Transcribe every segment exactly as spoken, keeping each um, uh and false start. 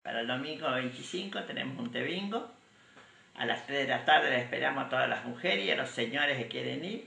Para el domingo veinticinco tenemos un té bingo. A las tres de la tarde les esperamos a todas las mujeres y a los señores que quieren ir.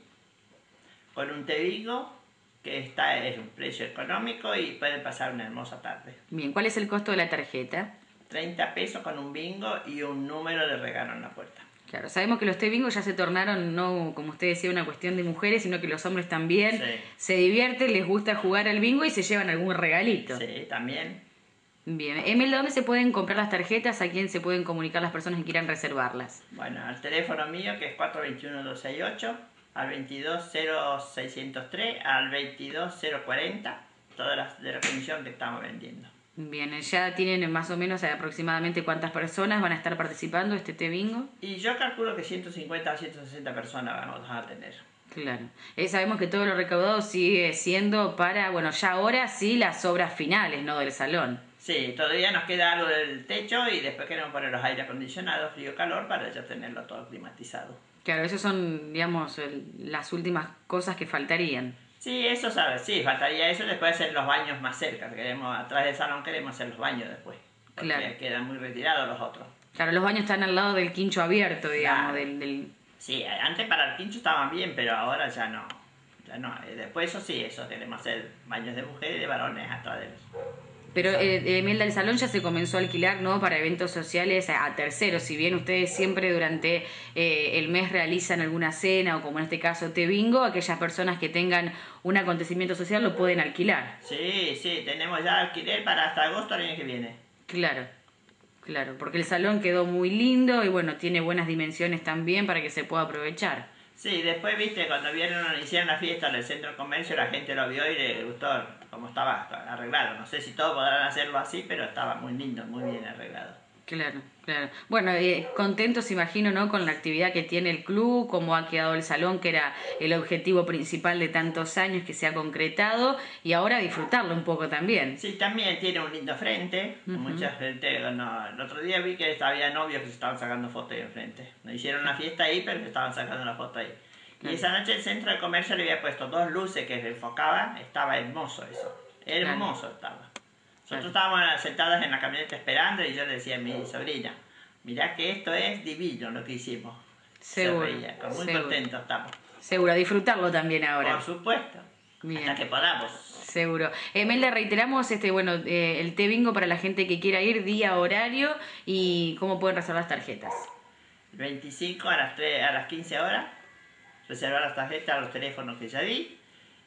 Con un té bingo que está es un precio económico y pueden pasar una hermosa tarde. Bien, ¿cuál es el costo de la tarjeta? treinta pesos con un bingo y un número de regalo en la puerta. Claro, sabemos que los té bingo ya se tornaron, no como usted decía, una cuestión de mujeres, sino que los hombres también Sí. se divierten, les gusta jugar al bingo y se llevan algún regalito. Sí, también. Bien, Emelda, ¿dónde se pueden comprar las tarjetas? ¿A quién se pueden comunicar las personas que quieran reservarlas? Bueno, al teléfono mío que es cuatro dos uno, dos seis ocho, al veintidós cero seiscientos tres, al veintidós cero cuarenta, todas las de la comisión que estamos vendiendo. Bien, ya tienen más o menos aproximadamente cuántas personas van a estar participando de este té bingo. Y yo calculo que ciento cincuenta a ciento sesenta personas vamos a tener. Claro. Eh, sabemos que todo lo recaudado sigue siendo para, bueno, ya ahora sí las obras finales, ¿no? Del salón. Sí, todavía nos queda algo del techo y después queremos poner los aire acondicionados, frío-calor, para ya tenerlo todo climatizado. Claro, esas son, digamos, el, las últimas cosas que faltarían. Sí, eso sabes, sí, faltaría eso, después hacer los baños más cerca. Queremos, atrás del salón queremos hacer los baños después. Porque Claro. quedan muy retirados los otros. Claro, los baños están al lado del quincho abierto, digamos, Claro. del, del... Sí, antes para el quincho estaban bien, pero ahora ya no. Ya no. Después eso sí, eso queremos hacer baños de mujeres y de varones atrás de los... Pero eh, Emelda, el salón ya se comenzó a alquilar, ¿no? Para eventos sociales a, a terceros. Si bien ustedes siempre durante eh, el mes realizan alguna cena o como en este caso té bingo, aquellas personas que tengan un acontecimiento social lo pueden alquilar. Sí, sí, tenemos ya alquiler para hasta agosto del año que viene. Claro, claro, porque el salón quedó muy lindo y bueno, tiene buenas dimensiones también para que se pueda aprovechar. Sí, después, viste, cuando vieron, hicieron la fiesta en el centro de comercio, la gente lo vio y le gustó cómo estaba arreglado. No sé si todos podrán hacerlo así, pero estaba muy lindo, muy bien arreglado. Claro, claro. Bueno, eh, contentos, imagino, ¿no? Con la actividad que tiene el club, cómo ha quedado el salón, que era el objetivo principal de tantos años que se ha concretado, y ahora disfrutarlo un poco también. Sí, también tiene un lindo frente. Uh-huh. Mucha gente, no, el otro día vi que había novios que se estaban sacando fotos ahí enfrente. No hicieron una fiesta ahí, pero se estaban sacando la foto ahí. Y esa noche el centro de comercio le había puesto dos luces que se enfocaban. Estaba hermoso eso. Hermoso claro. estaba. Nosotros claro. estábamos sentadas en la camioneta esperando y yo le decía a mi sobrina, mirá que esto es divino lo que hicimos. Seguro. Se reía, muy seguro. contentos estamos. Seguro, a disfrutarlo también ahora. Por supuesto. Bien. Hasta que podamos. Seguro. Emelda, reiteramos este bueno eh, el té bingo para la gente que quiera ir, día, horario y cómo pueden reservar las tarjetas. El veinticinco a las, tres, a las quince horas, reservar las tarjetas a los teléfonos que ya di.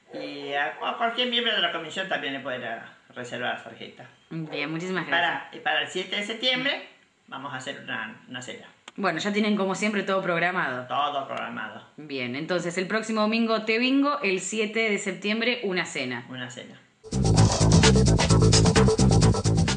Y a, a cualquier miembro de la comisión también le puede reservar las tarjetas. Bien, muchísimas gracias. Para, y para el siete de septiembre vamos a hacer una, una cena. Bueno, ya tienen como siempre todo programado. Todo programado. Bien, entonces el próximo domingo té bingo, el siete de septiembre una cena. Una cena.